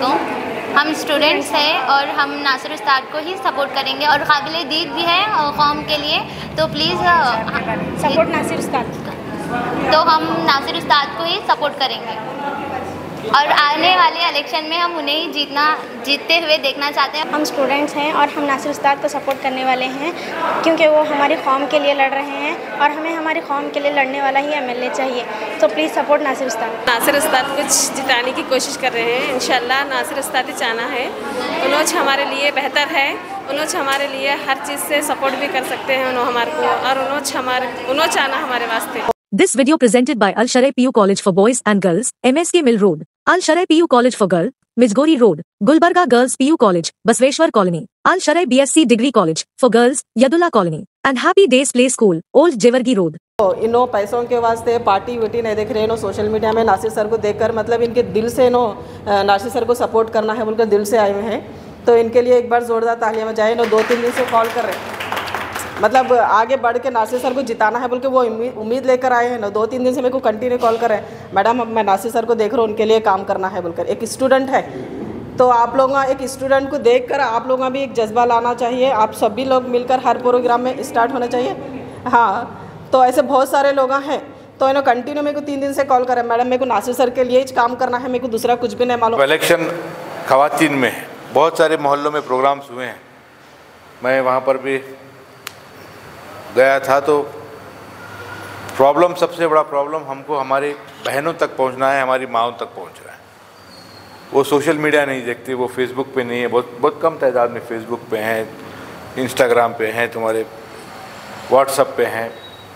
अलैकुम। हम स्टूडेंट्स हैं और हम नासिर उस्ताद को ही सपोर्ट करेंगे और काबिल दीद भी है कौम के लिए, तो प्लीज़ सपोर्ट नासिर उस्ताद तो हम नासिर उस्ताद को ही सपोर्ट करेंगे और आने वाले इलेक्शन में हम उन्हें ही जीतते हुए देखना चाहते हैं। हम स्टूडेंट्स हैं और हम नासिर उस्ताद को सपोर्ट करने वाले हैं क्योंकि वो हमारी कौम के लिए लड़ रहे हैं और हमें हमारी कौम के लिए लड़ने वाला ही एमएलए चाहिए, तो प्लीज़ सपोर्ट नासिर उस्ताद। नासिर उस्ताद को जिताने की कोशिश कर रहे हैं, इंशाल्लाह नासिर उस्ताद ही चाहना है। उन्होंने हमारे लिए बेहतर है, उन्होंने हमारे लिए हर चीज़ से सपोर्ट भी कर सकते हैं उन्होंने हमारे को, और उन्होंने चाहना हमारे वास्ते। This video presented by Al Sharai PU College for Boys and Girls, MSK Mill Road, Al Sharai PU College for Girl, Mijgori Road, Gulbarga Girls PU College, Basveshwar Colony, Al Sharai BSc Degree College for Girls, Yadullah Colony, and Happy Days Play School, Old Jewargi Road. इन्हों पैसों के वास्ते party witty नहीं देख रहे, इन्हों social media में Nasir sir को देखकर मतलब इनके दिल से इन्हों नासिर सर को सपोर्ट करना है बोलकर दिल से आए हुए हैं, तो इनके लिए एक बार ज़ोरदार तालियां बजाएं। इन्हों 2-3 दिन से कॉल कर रहे हैं, मतलब आगे बढ़ के नासिर सर को जिताना है बोल के वो उम्मीद लेकर आए हैं ना। 2-3 दिन से मेरे को कंटिन्यू कॉल कर रहे हैं, मैडम मैं नासिर सर को देख रहा हूँ, उनके लिए काम करना है बोलकर। एक स्टूडेंट है तो आप लोगों का एक स्टूडेंट को देखकर आप लोगों का भी एक जज्बा लाना चाहिए, आप सभी लोग मिलकर हर प्रोग्राम में स्टार्ट होना चाहिए। हाँ, तो ऐसे बहुत सारे लोग हैं, तो इन्होंने कंटिन्यू मेरे को 3 दिन से कॉल करें, मैडम मेरे को नासिर सर के लिए ही काम करना है, मेरे को दूसरा कुछ भी नहीं मालूम। इलेक्शन खवातीन में बहुत सारे मोहल्लों में प्रोग्राम्स हुए हैं, मैं वहाँ पर भी गया था, तो प्रॉब्लम सबसे बड़ा प्रॉब्लम हमको हमारी बहनों तक पहुंचना है, हमारी माँओं तक पहुंच रहा है। वो सोशल मीडिया नहीं देखती, वो फेसबुक पे नहीं है, बहुत कम तादाद में फेसबुक पे हैं, इंस्टाग्राम पे हैं, तुम्हारे व्हाट्सएप पे हैं।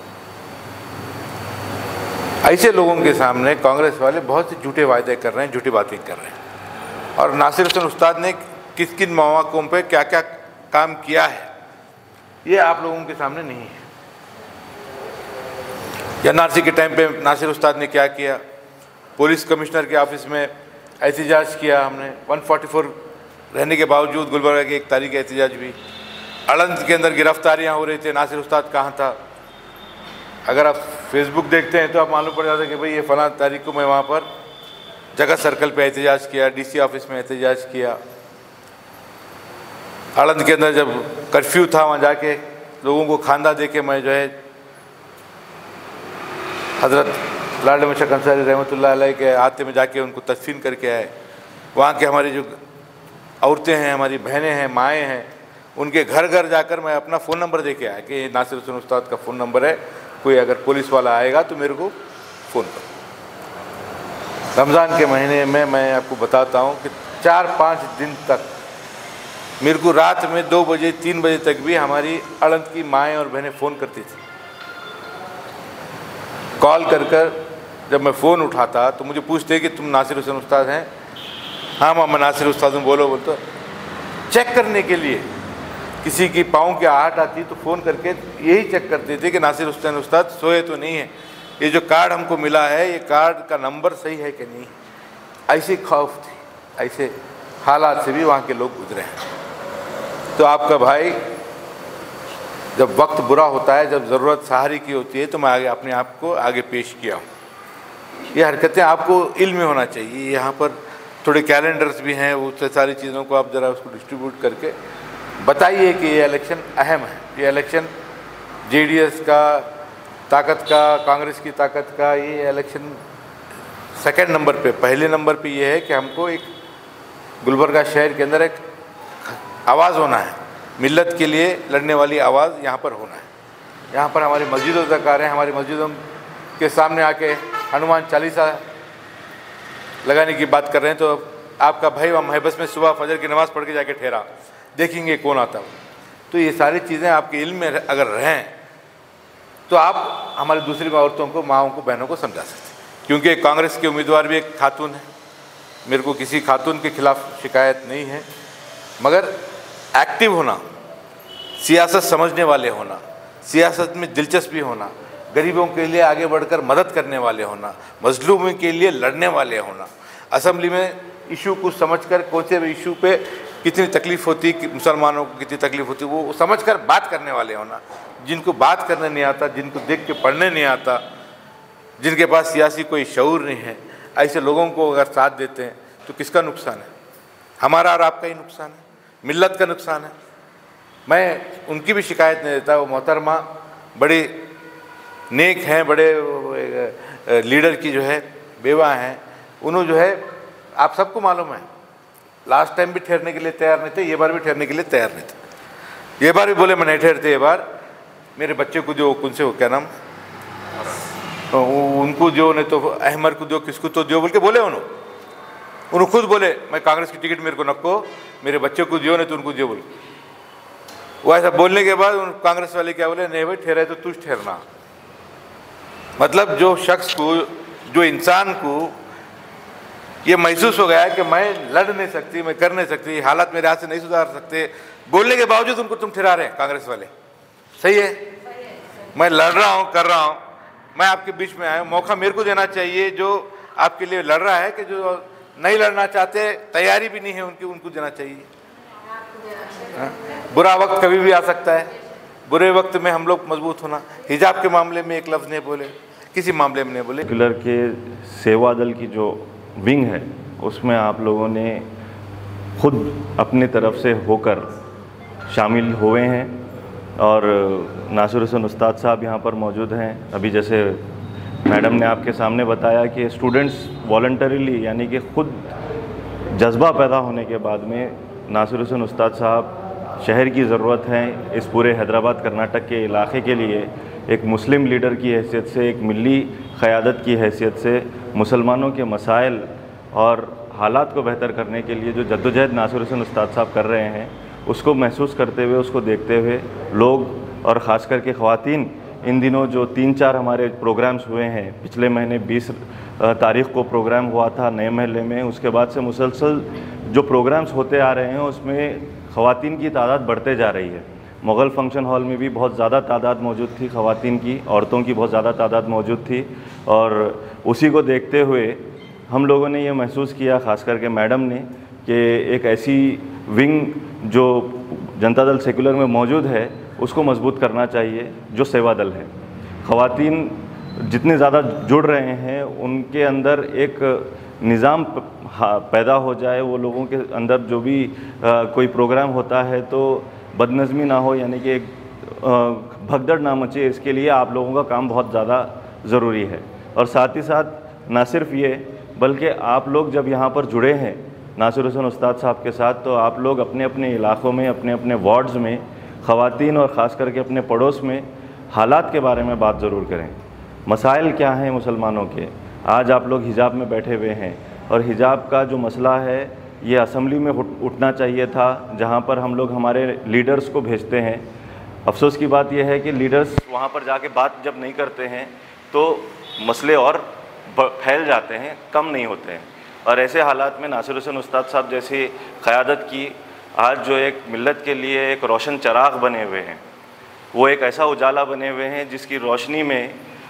ऐसे लोगों के सामने कांग्रेस वाले बहुत से झूठे वायदे कर रहे हैं, झूठी बातें कर रहे हैं, और नासिर हुसैन उस्ताद ने किन किन मौक़ों पे क्या क्या काम किया है ये आप लोगों के सामने नहीं है। एनआरसी के टाइम पे नासिर उस्ताद ने क्या किया, पुलिस कमिश्नर के ऑफिस में एहतजाज किया हमने, 144 रहने के बावजूद गुलबर्गा की 1 तारीख एहतजाज भी, अड़ंद के अंदर गिरफ्तारियां हो रही थी, नासिर उस्ताद कहाँ था। अगर आप फेसबुक देखते हैं तो आप मालूम पड़ जाता है कि भाई ये फलां तारीख को मैं वहाँ पर जगह सर्कल पे एहतजाज किया, डीसी ऑफिस में एहतजाज किया। आलंद के अंदर जब कर्फ्यू था वहाँ जाके लोगों को खांदा दे के मैं जो है हज़रत लाडे मशक अंसारी रहमतुल्लाह अलैह के हाथे में जाके उनको तदफीन करके आए। वहाँ के हमारी जो औरतें हैं, हमारी बहनें हैं, माएँ हैं, उनके घर घर जाकर मैं अपना फ़ोन नंबर दे के आया कि ये नासिर हुसैन उस्ताद का फ़ोन नंबर है, कोई अगर पुलिस वाला आएगा तो मेरे को फ़ोन करो। रमज़ान के महीने में मैं आपको बताता हूँ कि 4-5 दिन तक मेरे को रात में 2 बजे 3 बजे तक भी हमारी अड़ंत की माएँ और बहनें फ़ोन करती थी। कॉल कर कर जब मैं फ़ोन उठाता तो मुझे पूछते कि तुम नासिर हुसैन उस्ताद हैं? हाँ माँ मैं नासिर उस्ताद हूँ, बोलो बोल। तो चेक करने के लिए किसी की पाँव की आहट आती तो फ़ोन करके यही चेक करते थे कि नासिर हुसैन उस्ताद सोए तो नहीं है, ये जो कार्ड हमको मिला है ये कार्ड का नंबर सही है कि नहीं। ऐसी खौफ थी, ऐसे हालात से भी वहाँ के लोग गुजरे हैं। तो आपका भाई जब वक्त बुरा होता है, जब ज़रूरत सहारे की होती है, तो मैं आगे अपने आप को आगे पेश किया हूँ। ये हरकतें आपको इल्म में होना चाहिए। यहाँ पर थोड़े कैलेंडर्स भी हैं, वो सारी चीज़ों को आप ज़रा उसको डिस्ट्रीब्यूट करके बताइए कि ये इलेक्शन अहम है, ये इलेक्शन जेडीएस का ताकत का, कांग्रेस की ताकत का, ये इलेक्शन सेकंड नंबर पे, पहले नंबर पे ये है कि हमको एक गुलबर्गा शहर के अंदर एक आवाज़ होना है, मिल्लत के लिए लड़ने वाली आवाज़ यहाँ पर होना है। यहाँ पर हमारी मस्जिदों तक आ रहे हैं, हमारी मस्जिदों के सामने आके हनुमान चालीसा लगाने की बात कर रहे हैं, तो आपका भाई वहाँ महबस में सुबह फजर की नमाज़ पढ़ के जाके ठहरा, देखेंगे कौन आता हो। तो ये सारी चीज़ें आपके इल्म में अगर रहें तो आप हमारी दूसरी औरतों को, माँओं को, बहनों को समझा सकते हैं। क्योंकि कांग्रेस के उम्मीदवार भी एक खातून है, मेरे को किसी खातून के खिलाफ शिकायत नहीं है, मगर एक्टिव होना, सियासत समझने वाले होना, सियासत में दिलचस्पी होना, गरीबों के लिए आगे बढ़कर मदद करने वाले होना, मजलूमों के लिए लड़ने वाले होना, असेंबली में इशू को समझकर कौन से इशू पे कितनी तकलीफ़ होती, मुसलमानों को कितनी तकलीफ़ होती, वो समझकर बात करने वाले होना। जिनको बात करने नहीं आता, जिनको देख के पढ़ने नहीं आता, जिनके पास सियासी कोई शऊर नहीं है, ऐसे लोगों को अगर साथ देते हैं तो किसका नुकसान है। हमारा और आपका ही नुकसान है, मिल्लत का नुकसान है। मैं उनकी भी शिकायत नहीं देता, वो मोहतरमा बड़ी नेक हैं, बड़े लीडर की जो है बेवा हैं। उन्होंने जो है आप सबको मालूम है, लास्ट टाइम भी ठहरने के लिए तैयार नहीं थे, ये बार भी ठहरने के लिए तैयार नहीं थे। ये बार भी बोले मैं नहीं ठहरते, ये बार मेरे बच्चे को जो उनसे वो क्या नाम उनको जो नहीं तो अहमर को जो किसको तो जो बोल के बोले उन्होंने खुद बोले मैं कांग्रेस की टिकट मेरे को नको, मेरे बच्चे को जो नहीं तो उनको जो बोले। वो ऐसा बोलने के बाद उन कांग्रेस वाले क्या बोले, नहीं भाई ठहरा तो तू ठहरना। मतलब जो शख्स को, जो इंसान को ये महसूस हो गया है कि मैं लड़ नहीं सकती, मैं कर नहीं सकती, हालात मेरे हाथ से नहीं सुधार सकते, बोलने के बावजूद उनको तुम ठहरा रहे हैं कांग्रेस वाले। सही है, मैं लड़ रहा हूँ, कर रहा हूँ, मैं आपके बीच में आया हूँ, मौका मेरे को देना चाहिए। जो आपके लिए लड़ रहा है कि जो नहीं लड़ना चाहते, तैयारी भी नहीं है उनकी, उनको देना चाहिए। बुरा वक्त कभी भी आ सकता है, बुरे वक्त में हम लोग मजबूत होना। हिजाब के मामले में एक लफ्ज़ नहीं बोले, किसी मामले में नहीं बोले। सेक्युलर के सेवा दल की जो विंग है उसमें आप लोगों ने खुद अपनी तरफ से होकर शामिल हुए हैं और नासिर हुसैन उस्ताद साहब यहाँ पर मौजूद हैं। अभी जैसे मैडम ने आपके सामने बताया कि स्टूडेंट्स वॉलंटरीली यानी कि खुद जज्बा पैदा होने के बाद में नासिर हुसैन उस्ताद साहब शहर की ज़रूरत है इस पूरे हैदराबाद कर्नाटक के इलाके के लिए, एक मुस्लिम लीडर की हैसियत से, एक मिली क़यादत की हैसियत से मुसलमानों के मसाइल और हालात को बेहतर करने के लिए जो जद्दोजहद नासिर हुसैन उस्ताद साहब कर रहे हैं उसको महसूस करते हुए, उसको देखते हुए लोग और ख़ास करके ख़वातीन इन दिनों जो 3-4 हमारे प्रोग्राम्स हुए हैं, पिछले महीने 20 तारीख़ को प्रोग्राम हुआ था नए महल्ले में, उसके बाद से मुसलसल जो प्रोग्राम्स होते आ रहे हैं उसमें ख़वातीन की तादाद बढ़ते जा रही है। मुग़ल फंक्शन हॉल में भी बहुत ज़्यादा तादाद मौजूद थी ख़वातीन की, औरतों की बहुत ज़्यादा तादाद मौजूद थी और उसी को देखते हुए हम लोगों ने ये महसूस किया, ख़ास करके मैडम ने, कि एक ऐसी विंग जो जनता दल सेकुलर में मौजूद है उसको मजबूत करना चाहिए जो सेवा दल है। ख़वातीन जितने ज़्यादा जुड़ रहे हैं उनके अंदर एक निज़ाम पैदा हो जाए, वो लोगों के अंदर जो भी कोई प्रोग्राम होता है तो बदनज़मी ना हो, यानी कि एक भगदड़ ना मचे, इसके लिए आप लोगों का काम बहुत ज़्यादा ज़रूरी है। और साथ ही साथ ना सिर्फ ये बल्कि आप लोग जब यहाँ पर जुड़े हैं नासिर हुसैन उस्ताद साहब के साथ, तो आप लोग अपने अपने इलाक़ों में, अपने अपने वार्ड्स में ख़वातीन और ख़ास करके अपने पड़ोस में हालात के बारे में बात ज़रूर करें। मसाइल क्या हैं मुसलमानों के? आज आप लोग हिजाब में बैठे हुए हैं और हिजाब का जो मसला है ये असम्बली में उठना चाहिए था, जहाँ पर हम लोग हमारे लीडर्स को भेजते हैं। अफसोस की बात यह है कि लीडर्स वहाँ पर जाके बात जब नहीं करते हैं तो मसले और फैल जाते हैं, कम नहीं होते हैं। और ऐसे हालात में नासिर हुसैन उस्ताद साहब जैसी क़यादत की आज जो एक मिल्लत के लिए एक रोशन चराग बने हुए हैं, वो एक ऐसा उजाला बने हुए हैं जिसकी रोशनी में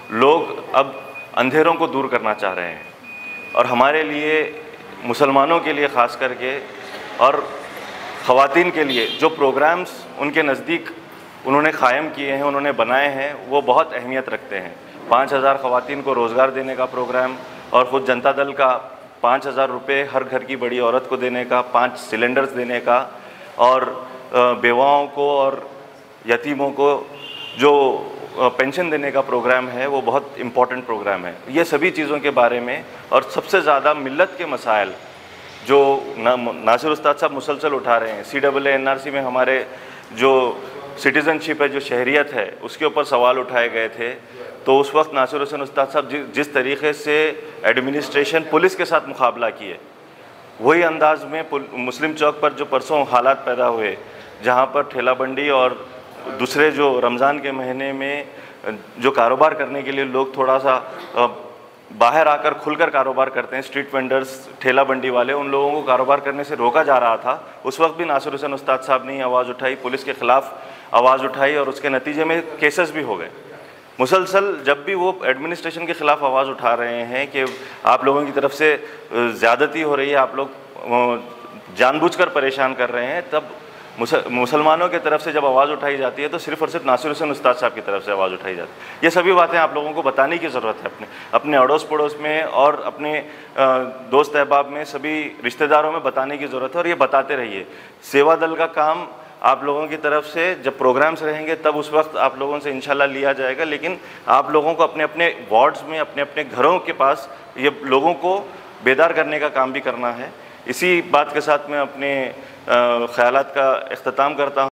लोग अब अंधेरों को दूर करना चाह रहे हैं। और हमारे लिए, मुसलमानों के लिए ख़ास करके और ख़वातीन के लिए जो प्रोग्राम्स उनके नज़दीक उन्होंने क़ायम किए हैं, उन्होंने बनाए हैं, वो बहुत अहमियत रखते हैं। 5000 ख़वातीन को रोज़गार देने का प्रोग्राम और ख़ुद जनता दल का 5000 रुपये हर घर की बड़ी औरत को देने का, 5 सिलेंडर्स देने का, और बेवाओं को और यतीमों को जो पेंशन देने का प्रोग्राम है वो बहुत इम्पॉर्टेंट प्रोग्राम है। ये सभी चीज़ों के बारे में और सबसे ज़्यादा मिल्लत के मसाइल जो नासिर उस्ताद साहब मुसलसल उठा रहे हैं। CAA NRC में हमारे जो सिटीज़नशिप है, जो शहरियत है, उसके ऊपर सवाल उठाए गए थे। तो उस वक्त नासिर हुसैन उस्ताद साहब जिस तरीक़े से एडमिनिस्ट्रेशन पुलिस के साथ मुकाबला किए, वही अंदाज में मुस्लिम चौक पर जो परसों हालात पैदा हुए, जहाँ पर ठेला बंडी और दूसरे जो रमज़ान के महीने में जो कारोबार करने के लिए लोग थोड़ा सा बाहर आकर खुलकर कारोबार करते हैं, स्ट्रीट वेंडर्स, ठेला बंडी वाले, उन लोगों को कारोबार करने से रोका जा रहा था। उस वक्त भी नासिर हुसैन उस्ताद साहब ने आवाज़ उठाई, पुलिस के ख़िलाफ़ आवाज़ उठाई और उसके नतीजे में केसेस भी हो गए। मुसलसल जब भी वो एडमिनिस्ट्रेशन के ख़िलाफ़ आवाज़ उठा रहे हैं कि आप लोगों की तरफ से ज़्यादती हो रही है, आप लोग जानबूझकर परेशान कर रहे हैं, तब मुसलमानों की तरफ से जब आवाज़ उठाई जाती है तो सिर्फ़ और सिर्फ नासिर हुसैन उस्ताद साहब की तरफ से आवाज़ उठाई जाती है। ये सभी बातें आप लोगों को बताने की ज़रूरत है अपने अड़ोस पड़ोस में और अपने दोस्त अहबाब में, सभी रिश्तेदारों में बताने की ज़रूरत है और ये बताते रहिए। सेवा दल का काम आप लोगों की तरफ से जब प्रोग्राम्स रहेंगे तब उस वक्त आप लोगों से इंशाल्लाह लिया जाएगा, लेकिन आप लोगों को अपने अपने वार्ड्स में, अपने अपने घरों के पास ये लोगों को बेदार करने का काम भी करना है। इसी बात के साथ मैं अपने ख़यालात का इख्तिताम करता हूँ।